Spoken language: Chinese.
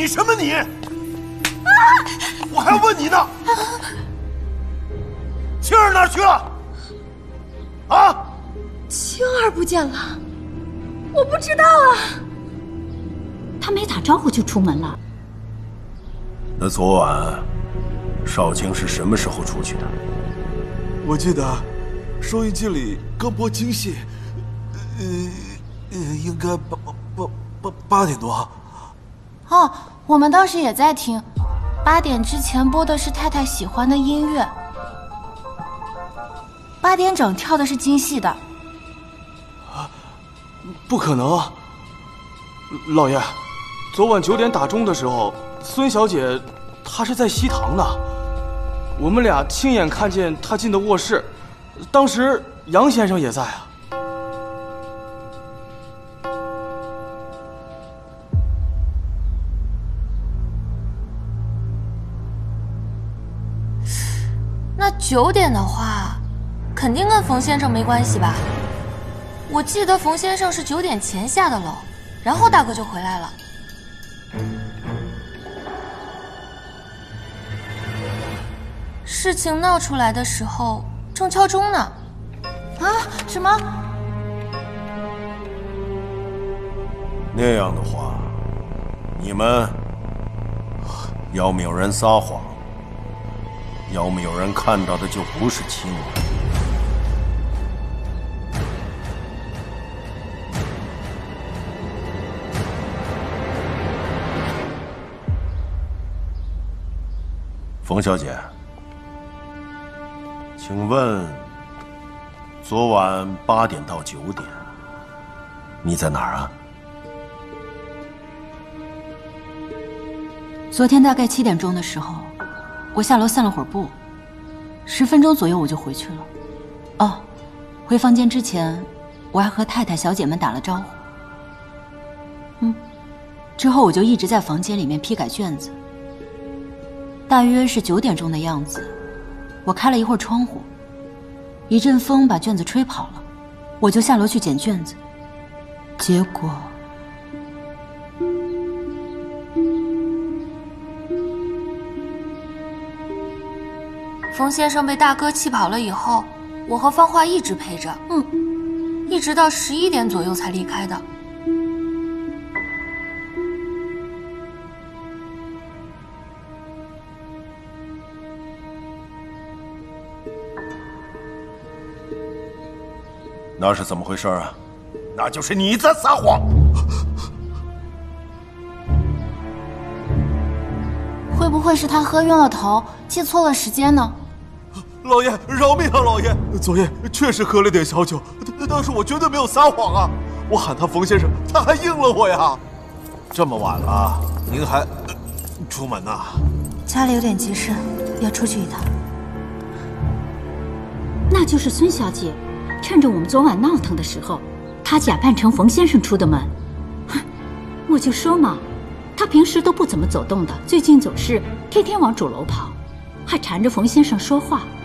什么你？我还要问你呢。青儿哪儿去了？啊？ 青儿不见了，我不知道啊。 他没打招呼就出门了。 那昨晚少卿是什么时候出去的？ 我记得收音机里刚播京戏，应该8点多。 哦，我们当时也在听，8点之前播的是太太喜欢的音乐，8点整跳的是京戏的。 不可能，老爷，昨晚9点打钟的时候，孙小姐她是在西堂呢，我们俩亲眼看见她进的卧室，当时杨先生也在啊。 那9点的话，肯定跟冯先生没关系吧？我记得冯先生是9点前下的楼，然后大哥就回来了。事情闹出来的时候正敲钟呢。啊？什么？ 那样的话，你们要么有人撒谎，要么有人看到的就不是亲人。冯小姐，请问，昨晚8点到9点，你在哪儿啊？ 昨天大概7点钟的时候，我下楼散了会儿步，10分钟左右我就回去了。哦，回房间之前，我还和太太、小姐们打了招呼。之后我就一直在房间里面批改卷子。大约是9点钟的样子，我开了一会儿窗户，一阵风把卷子吹跑了，我就下楼去捡卷子，结果冯先生被大哥气跑了以后，我和芳华一直陪着，一直到11点左右才离开的。 那是怎么回事啊？那就是你在撒谎。 会不会是他喝晕了头，记错了时间呢？ 老爷，饶命啊！老爷，昨夜确实喝了点小酒，但是我绝对没有撒谎啊！我喊他冯先生，他还应了我呀。 这么晚了，您还出门呐？ 家里有点急事，要出去一趟。 那就是孙小姐，趁着我们昨晚闹腾的时候，她假扮成冯先生出的门。哼，我就说嘛，她平时都不怎么走动的，最近总是天天往主楼跑，还缠着冯先生说话。